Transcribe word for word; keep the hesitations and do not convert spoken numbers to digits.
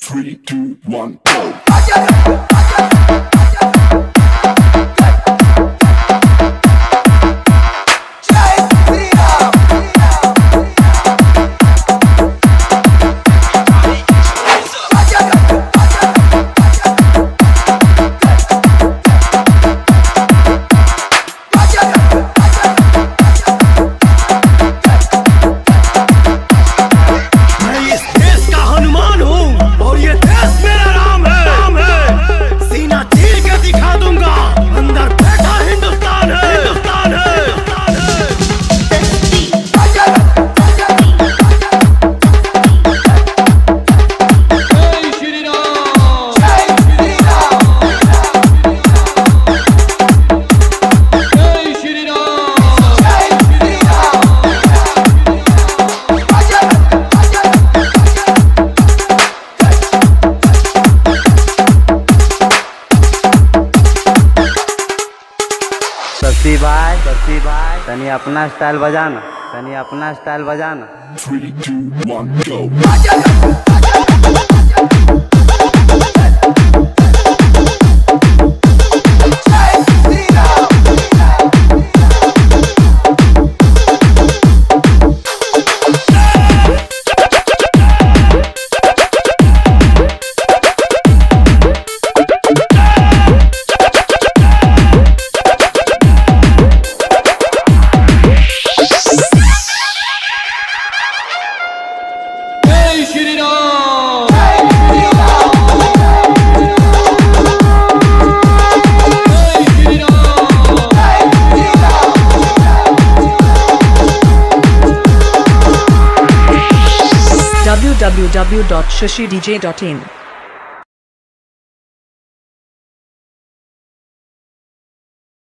Three, two, one, go. सस्ती भाई सस्ती भाई तनी अपना स्टाइल बजाना तनी अपना स्टाइल बजाना। Three, two, one, go. w w w dot shree d j dot in